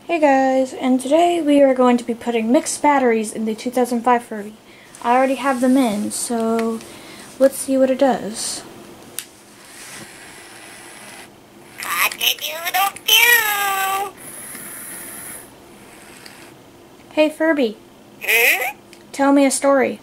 Hey guys, and today we are going to be putting mixed batteries in the 2005 Furby. I already have them in, so let's see what it does. Hey Furby. Tell me a story.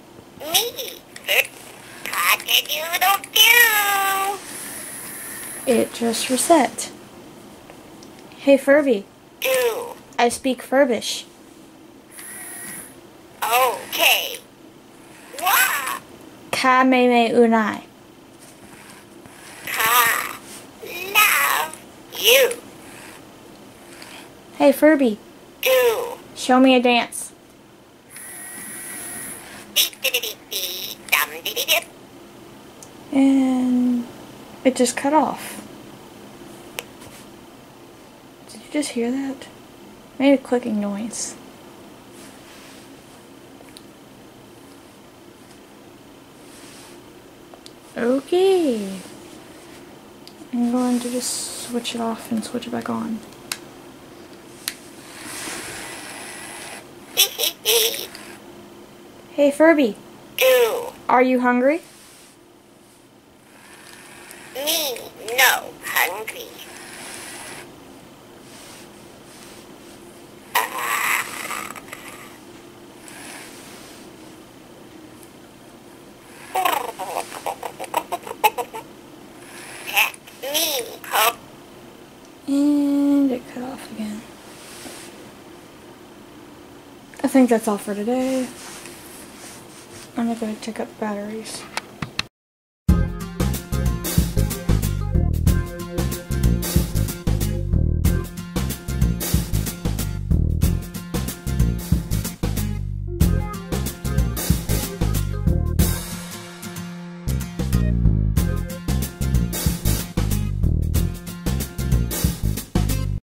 It just reset. Hey Furby. I speak Furbish. Okay. Wah! Ka me me unai. Ka love you. Hey Furby. Do. Show me a dance. Dee-dee-dee-dee-dum-dee-dee-dip. And it just cut off. Did you just hear that? Made a clicking noise. Okay. I'm going to just switch it off and switch it back on. Hey Furby. Do. Are you hungry? Me no hungry. Pet me hope. And it cut off again. I think that's all for today. I'm gonna go check out the batteries.